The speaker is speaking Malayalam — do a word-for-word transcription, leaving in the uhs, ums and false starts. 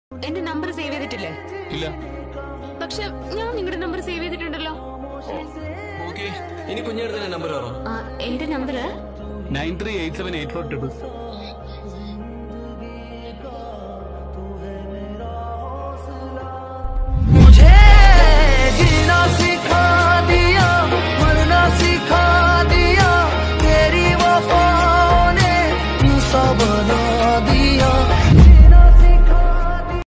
എന്റെ നമ്പർ സേവ് ചെയ്തിട്ടില്ലേ? ഇല്ല. പക്ഷെ ഞാൻ നിങ്ങളുടെ നമ്പർ സേവ് ചെയ്തിട്ടുണ്ടല്ലോ. ഓക്കേ, ഇനി കുഞ്ഞെടുത്ത നമ്പർ പറ. എന്റെ number nine three eight seven eight four two to